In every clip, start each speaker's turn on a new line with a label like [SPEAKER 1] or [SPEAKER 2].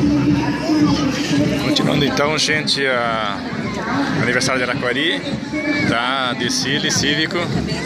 [SPEAKER 1] Continuando então, gente, aniversário de Araquari, tá? Desfile cívico.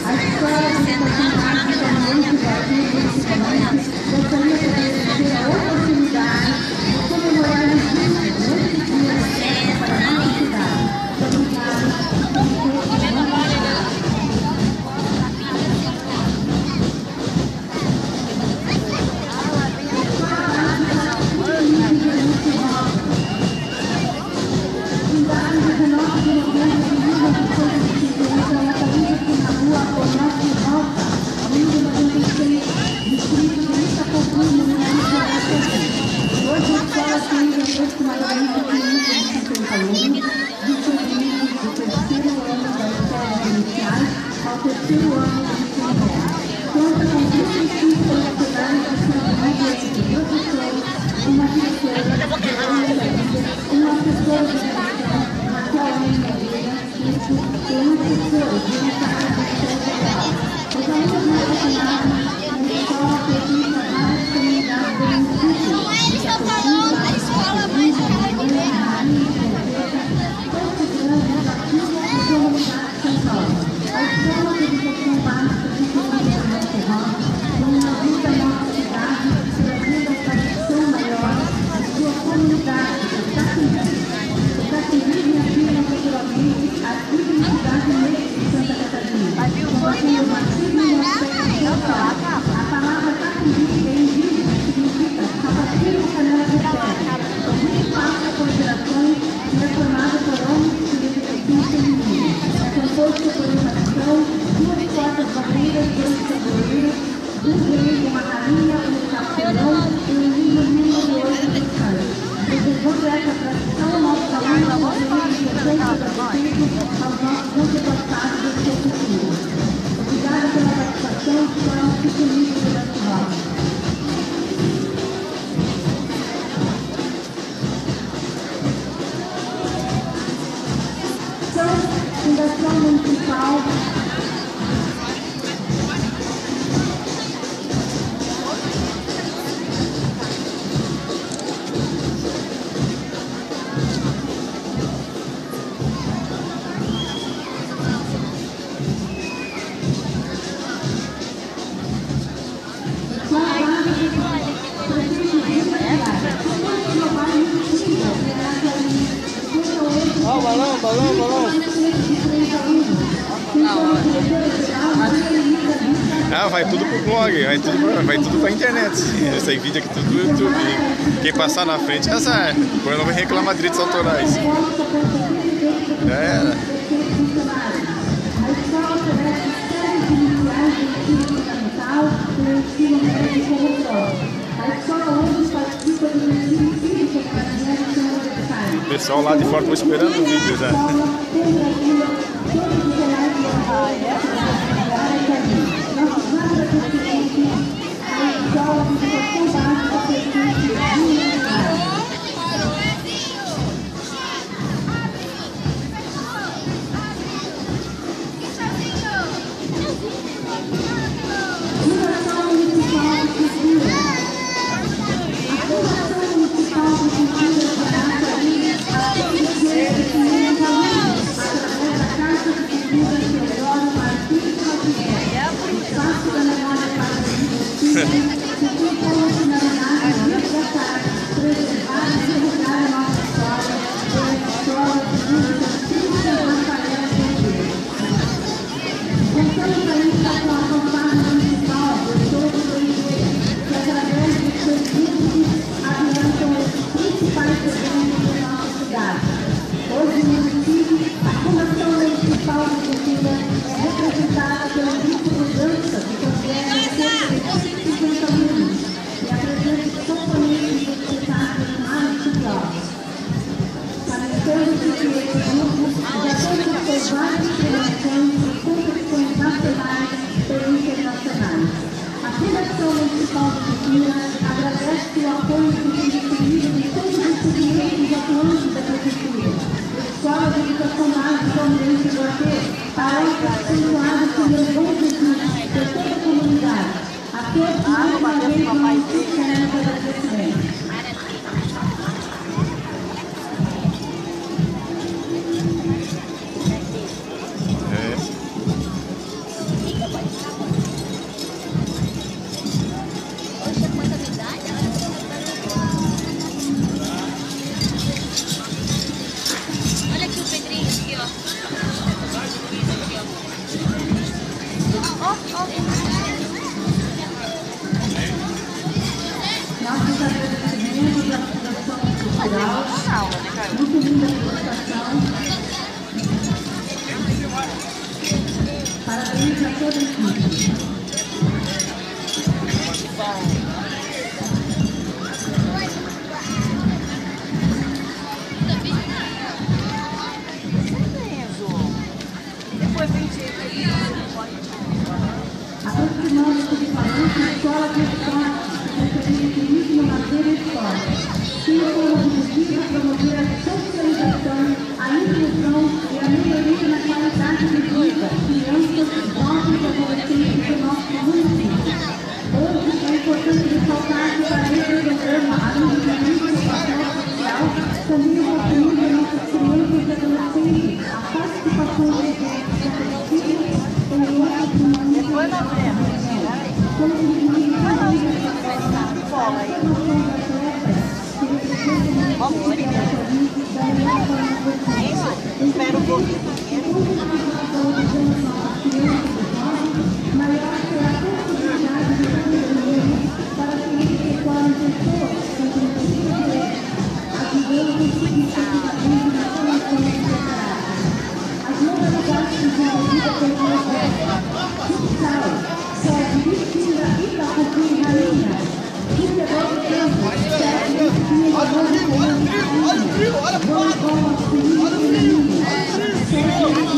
[SPEAKER 1] Ah, vai tudo pro blog, vai tudo pra internet. Esse vídeo aqui tudo no YouTube. Quem passar na frente azar. Depois não vai reclamar de direitos autorais. Já era. O pessoal lá de fora estão esperando o vídeo já.
[SPEAKER 2] Agradece o apoio do Ministério de todos os estudantes atuantes da Prefeitura. Escola de Educação Básica Almirante Guatê, para abençoado pelo bom Jesus de toda a comunidade. A todos mais uma vez, nós queremos agradecimento. cultural. Muito linda a apresentação. Parabéns a toda a equipe. Aproximando-se de Palanque, a escola de esporte, de turismo, lazer e esporte. Tem como objetivo promover a socialização, a inclusão e a melhoria na qualidade de vida, crianças, jovens e adolescentes do nosso município. Hoje é importante ressaltar que para esse programa, além de garantir o papel social, também oportuniza nossas crianças e adolescentes a participação de eventos esportivos em outros municípios.
[SPEAKER 3] Depois nós vemos. Isso, espero um pouquinho.
[SPEAKER 2] As modalidades desenvolvidas pelo projeto futsal, sede Cristina Itapuci Rainha, futebol de campo, sede Cristina voleibol masculino e feminino, sede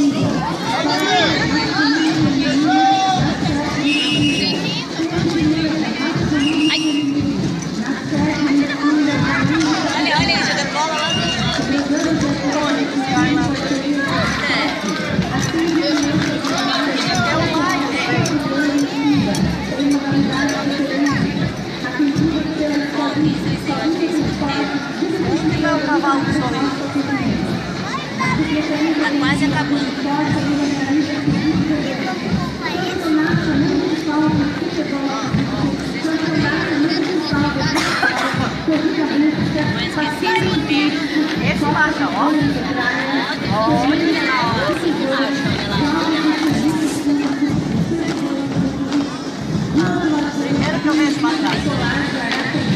[SPEAKER 3] Olha, jogando bola lá. O cavalo do sol. Tá quase acabando. Não esqueci do tiro. Esse macho, ó. Olha lá, esse macho, olha lá. Primeiro que eu vejo macaco.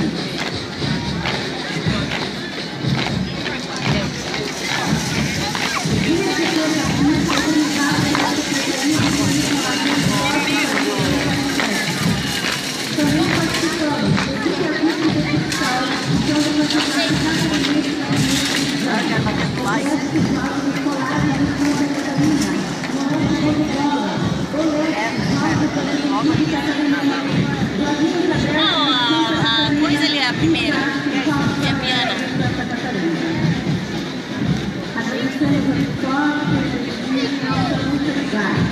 [SPEAKER 3] Não, a coisa ali é a primeira, é a piana.
[SPEAKER 2] Agradecemos a escola,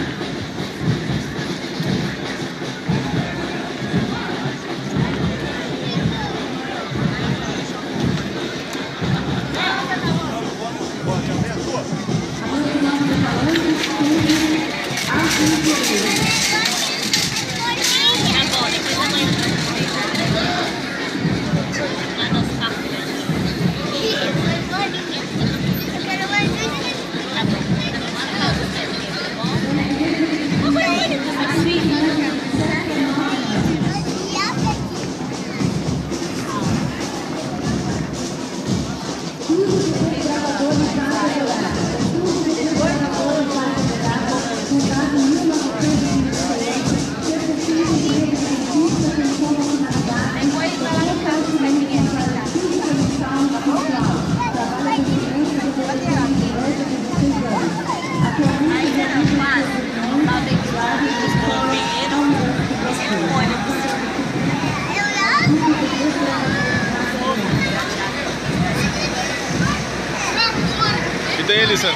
[SPEAKER 1] E daí, Alessandro?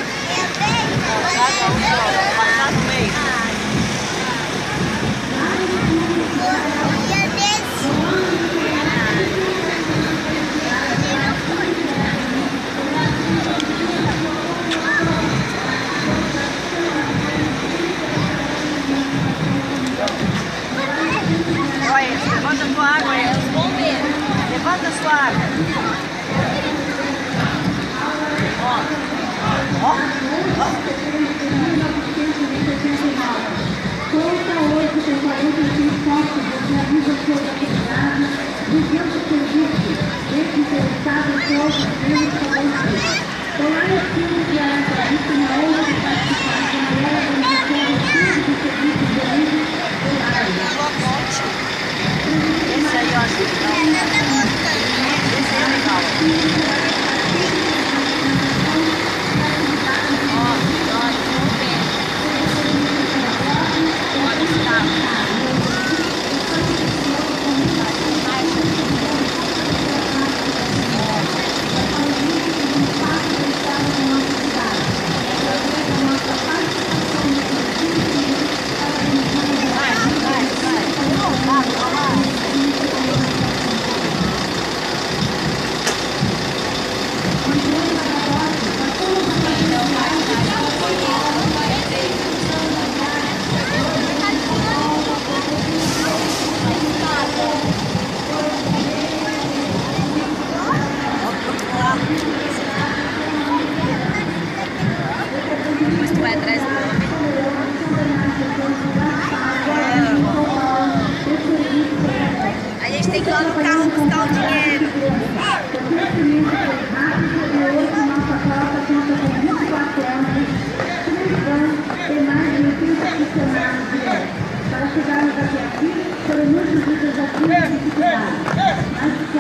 [SPEAKER 3] Passar no meio. Olha, levanta a tua água aí. Levanta a sua água. Ó.
[SPEAKER 2] Conta hoje com 46 postos de realização da atividade, 200 serviços, entre interessados
[SPEAKER 3] Esse aí eu acho legal. Esse é legal. Depois tu vai atrás do homem. A gente tem que ir lá no carro buscar o dinheiro.
[SPEAKER 2] Para chegarmos até aqui, foram muitos dias aqui.